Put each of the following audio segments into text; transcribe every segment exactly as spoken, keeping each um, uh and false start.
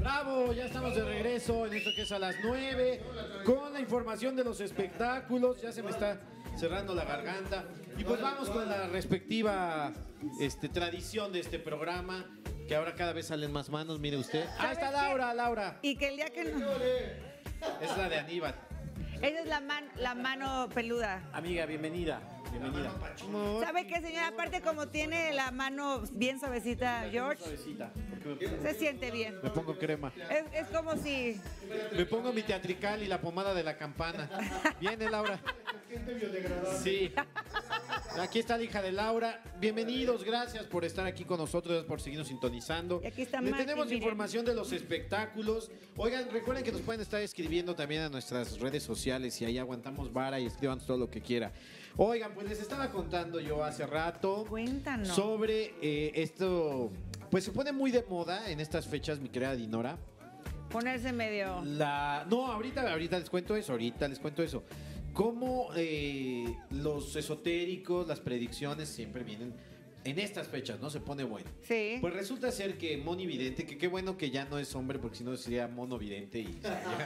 Bravo, ya estamos de regreso en esto que es a las nueve con la información de los espectáculos. Ya se me está cerrando la garganta. Y pues vamos con la respectiva este, tradición de este programa, que ahora cada vez salen más manos, mire usted. Ah, está Laura, Laura. Y que el día que no... Es la de Aníbal. Esa es la, man, la mano peluda. Amiga, bienvenida. Bienvenida. ¿Sabe qué, señora? Aparte, como tiene la mano bien suavecita, George, Suavecita, se siente bien. me pongo crema. Es, es como si... Me pongo mi teatrical y la pomada de la campana. ¿Viene, Laura? Sí. Aquí está la hija de Laura. Bienvenidos, gracias por estar aquí con nosotros, por seguirnos sintonizando. Y aquí está Le Martín, tenemos miren. información de los espectáculos. Oigan, recuerden que nos pueden estar escribiendo también a nuestras redes sociales y ahí aguantamos vara y escriban todo lo que quiera. Oigan, pues les estaba contando yo hace rato Cuéntanos. sobre eh, esto. Pues se pone muy de moda en estas fechas, mi querida Dinora. Ponerse medio... La... No, ahorita, ahorita les cuento eso, ahorita les cuento eso. Cómo eh, los esotéricos, las predicciones siempre vienen en estas fechas, ¿no? Se pone bueno. Sí. Pues resulta ser que Moni Vidente, que qué bueno que ya no es hombre, porque si no sería Mono Vidente y,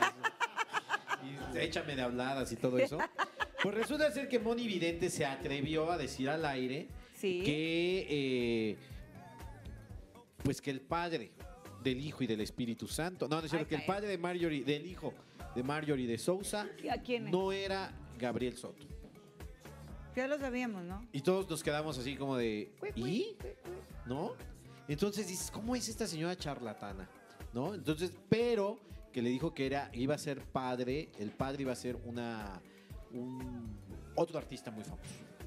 y échame de habladas y todo eso. Pues resulta ser que Moni Vidente se atrevió a decir al aire Sí. que eh, pues que el padre del Hijo y del Espíritu Santo, no, no es cierto, Ay, que el padre de Marjorie, del hijo de Marjorie de Sousa, ¿A quién es? no era Gabriel Soto. Ya lo sabíamos, ¿no? Y todos nos quedamos así como de, Cui, ¿y? cui, cui, cui. ¿No? Entonces dices, ¿cómo es esta señora charlatana? ¿No? Entonces, pero que le dijo que era, iba a ser padre, el padre iba a ser una, un, otro artista muy famoso.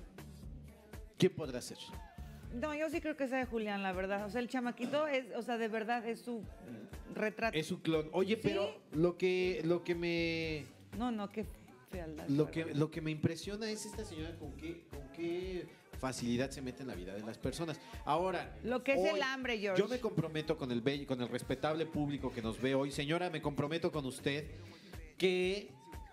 ¿Qué podrá ser? No, yo sí creo que sea de Julián, la verdad. O sea, el chamaquito es, o sea, de verdad es su retrato. Es su clon. Oye, Sí. pero lo que, lo que me... No, no, qué fealdad. Lo que, lo que me impresiona es esta señora con qué, con qué facilidad se mete en la vida de las personas. Ahora, Lo que es hoy, el hambre, George. yo me comprometo con el bello, con el respetable público que nos ve hoy. Señora, me comprometo con usted que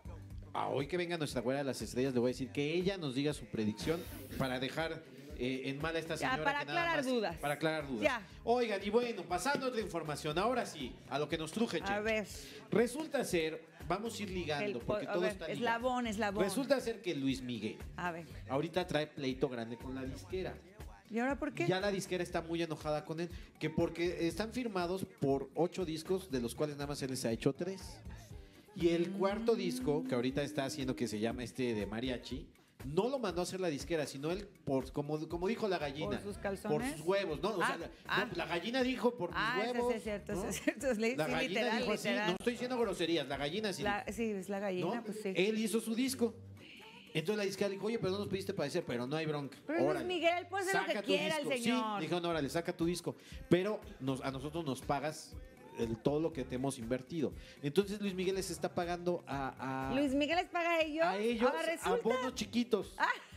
a hoy que venga nuestra güera de las estrellas, le voy a decir que ella nos diga su predicción para dejar eh, en mal a esta Ya, señora. para que nada aclarar más- dudas. Para aclarar dudas. Ya. Oigan, y bueno, pasando a otra información, ahora sí, a lo que nos truje, A Che. ver. Resulta ser, vamos a ir ligando, El- porque a todo ver, está ligado. eslabón, eslabón. Resulta ser que Luis Miguel A ver. ahorita trae pleito grande con la disquera. ¿Y ahora por qué? Ya la disquera está muy enojada con él, que porque están firmados por ocho discos, de los cuales nada más él les ha hecho tres. Y el cuarto disco, que ahorita está haciendo, que se llama este de mariachi, no lo mandó a hacer la disquera, sino él, por como, como dijo la gallina. ¿Por sus calzones? Por sus huevos, ¿no? O Ah, sea, la, ah. no, la gallina dijo por mis Ah, ese huevos. sí es cierto, ¿no? ese es cierto. Le- La sí, gallina literal, dijo así, literal. no estoy diciendo groserías, la gallina sí. La- sí, es la gallina, ¿no? pues sí. Él hizo su disco. Entonces la disquera dijo, oye, pero no nos pediste padecer, pero no hay bronca. Pero Luis Órale. Miguel puede hacer lo Saca que tu quiera el disco. señor. Sí, dijeron, órale, saca tu disco. Pero nos, a nosotros nos pagas el- todo lo que te hemos invertido. Entonces Luis Miguel les está pagando a, a, Luis Miguel les paga a ellos. a ellos Ahora a resulta. bonos chiquitos.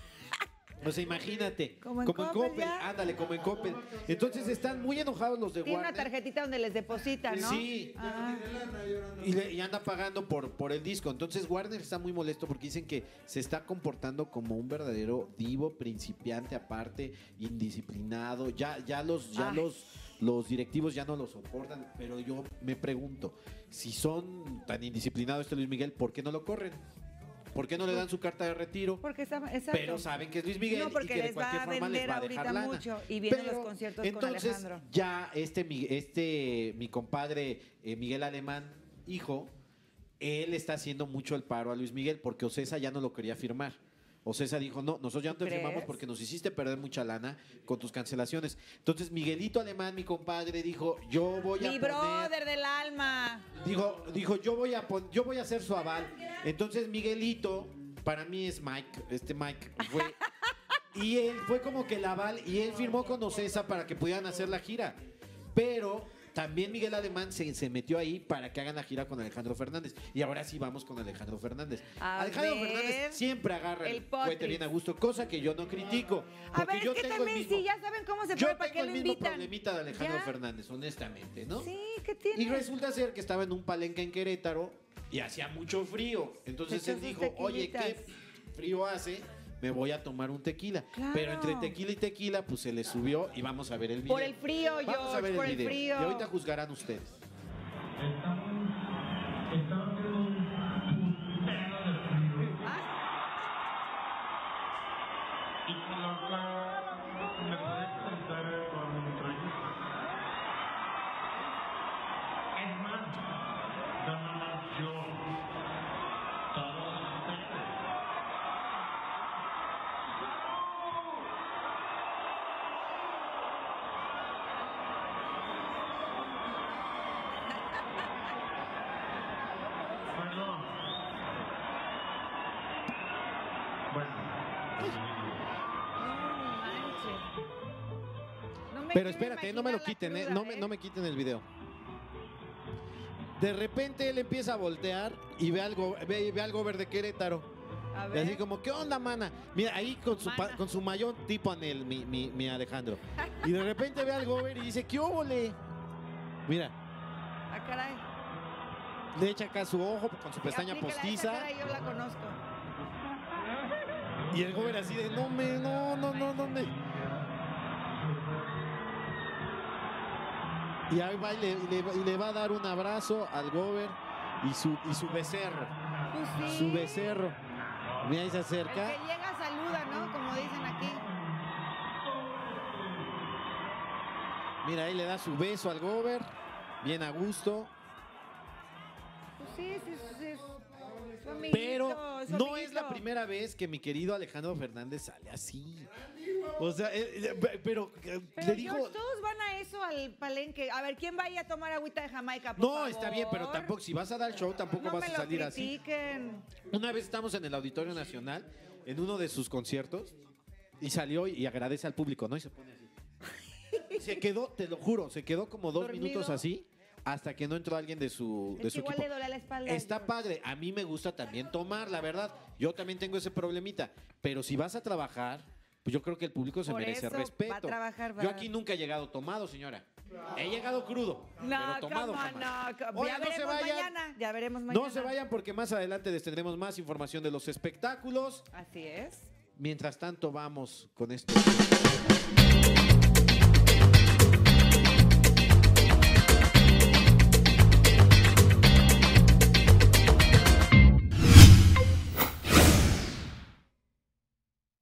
O sea, imagínate. Como en Coppel, Coppel, ya. ándale, como en Coppel. Entonces están muy enojados los de Tiene una Warner. tarjetita donde les deposita, ¿no? Sí. Ah. Y, le- y anda pagando por, por el disco. Entonces Warner está muy molesto porque dicen que se está comportando como un verdadero divo, principiante aparte, indisciplinado. Ya, ya los, ya Ay. los, los directivos ya no lo soportan. Pero yo me pregunto, si son tan indisciplinados este Luis Miguel, ¿por qué no lo corren? ¿Por qué no le dan su carta de retiro? Porque está, exacto. Pero saben que es Luis Miguel No, porque y que de les cualquier va a forma les vender va a dejar ahorita lana. mucho, y vienen Pero, los conciertos con entonces, Alejandro. ya este, mi- este mi compadre eh, Miguel Alemán, hijo, él está haciendo mucho el paro a Luis Miguel porque Ocesa ya no lo quería firmar. Ocesa dijo, no, nosotros ya no te ¿Crees? firmamos porque nos hiciste perder mucha lana con tus cancelaciones. Entonces Miguelito Alemán, mi compadre, dijo, yo voy a Mi poner... brother del alma. Dijo, dijo yo voy a pon- yo voy a hacer su aval. Entonces Miguelito, para mí es Mike, este Mike fue y él fue como que el aval y él firmó con Ocesa para que pudieran hacer la gira. Pero también Miguel Alemán se, se metió ahí para que hagan la gira con Alejandro Fernández. Y ahora sí vamos con Alejandro Fernández. A Alejandro ver, Fernández siempre agarra el, el potri. cohete bien a gusto, cosa que yo no critico. A Porque ver, yo es que tengo el también mismo- sí, ya saben cómo se yo puede, ¿para tengo qué el lo mismo invitan? problemita de Alejandro ¿Ya? Fernández, honestamente, ¿no? Sí, ¿qué tiene? Y resulta ser que estaba en un palenque en Querétaro y hacía mucho frío. Entonces Se él echó sus dijo, oye, ¿qué tequilitas. frío hace? Me voy a tomar un tequila. Claro. Pero entre tequila y tequila, pues se le subió y vamos a ver el video. Por el frío, Vamos a George, ver por el el video. frío. Y ahorita juzgarán ustedes. Pero espérate, no me lo quiten, eh, no, me, no me quiten el video. De repente él empieza a voltear y ve algo, ve, ve al gober de Querétaro. A Y ver. así como, ¿qué onda, mana? Mira, ahí con su, pa- con su mayón tipo Anel, mi, mi, mi Alejandro. Y de repente ve al gober y dice, ¿qué óvole? Mira, Ah, caray. le echa acá su ojo con su pestaña Aplícala, esa postiza. cara yo la conozco. Y el gober así de, no me, no, no, no, no me. Y ahí va y le, y le, y le va a dar un abrazo al gober y su, y su becerro. Pues sí. Su becerro. Mira, ahí se El acerca. que llega saluda, ¿no? Como dicen aquí. Mira, ahí le da su beso al gober. Bien a gusto. Pues sí, sí, sí. sí. Su amiguito, Pero su no es la amiguito. primera vez que mi querido Alejandro Fernández sale así. O sea, eh, eh, pero, eh, Pero le dijo... George, todos van a eso al palenque. A ver, ¿quién vaya a tomar agüita de Jamaica, por No, favor? está bien, pero tampoco, si vas a dar show, tampoco No vas me a lo salir así. critiquen. Una vez estamos en el Auditorio Nacional, en uno de sus conciertos, y salió y agradece al público, ¿no? Y se pone así. Y se quedó, te lo juro, se quedó como dos ¿Dormido? minutos así, hasta que no entró alguien de su, Es de que su igual equipo. le duele la espalda. Está George. padre, a mí me gusta también tomar, la verdad. Yo también tengo ese problemita, pero si vas a trabajar, pues yo creo que el público se Por merece eso, respeto. va a trabajar, va. Yo aquí nunca he llegado tomado, señora. He llegado crudo, No, pero tomado cómo jamás. no, co- Oigan, ya no se veremos vayan. mañana. Ya veremos mañana. No se vayan porque más adelante les tendremos más información de los espectáculos. Así es. Mientras tanto, vamos con esto.